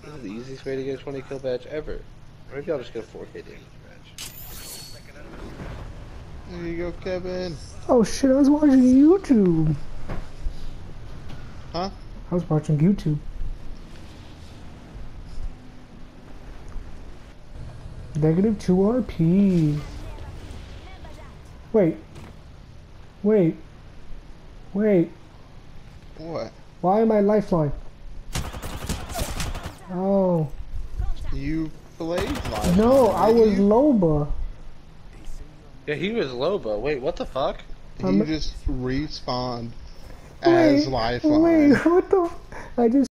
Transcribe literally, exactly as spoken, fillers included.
This is the easiest way to get a twenty kill badge ever. Maybe I'll just get a four K damage badge. There you go, Kevin. Oh shit, I was watching YouTube. Huh? I was watching YouTube. Negative two R P. Wait. Wait. Wait. What? Why am I lifeline? Oh. You played live. No, I was you? Loba. Yeah, he was Loba. Wait, what the fuck? He I'm... just respawned Wait, as Lifeline. Wait, what the? F I just.